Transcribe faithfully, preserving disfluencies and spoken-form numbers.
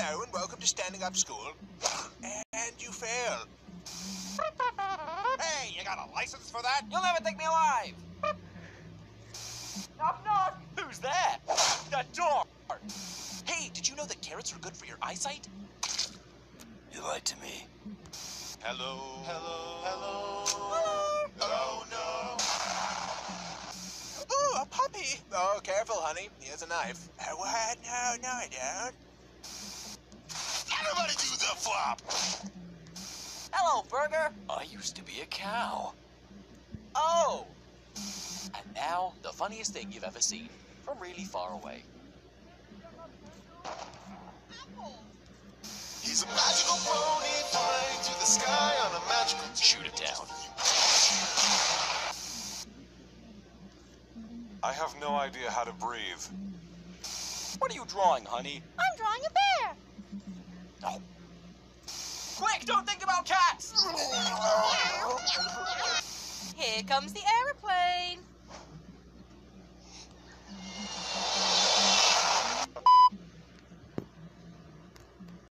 Hello and welcome to Standing Up School. And you fail. Hey, you got a license for that? You'll never take me alive! Knock, knock! Who's that? The door! Hey, did you know that carrots are good for your eyesight? You lied to me. Hello? Hello? Hello. Oh, no. Ooh, a puppy. Oh, careful, honey. Here's a knife. Uh, what? No, no, I don't. Everybody do the flop! Hello, Burger! I used to be a cow. Oh! And now, the funniest thing you've ever seen, from really far away. He's a magical pony flying through the sky on a magical... Shoot it down. I have no idea how to breathe. What are you drawing, honey? I'm drawing a bear. Oh. Quick, don't think about cats! Here comes the air